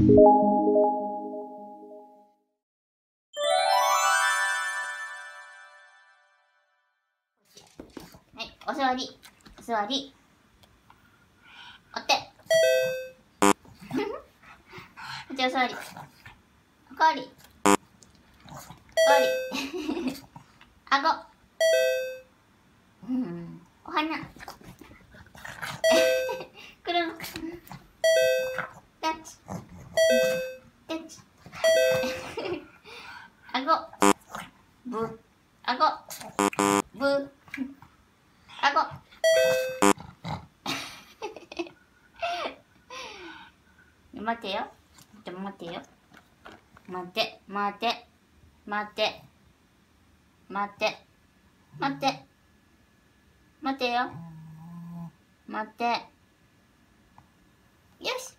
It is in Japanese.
はい、お座り、お座り。お手。じゃあお座り。おかわり。おかわり。あご。お花。くるん。タッチ。タッチ。あご。ぶ。あご。ぶ。あご。待てよ。ちょっと待てよ。待て、待て、待て、待て、待て、待てよ。待て。よし。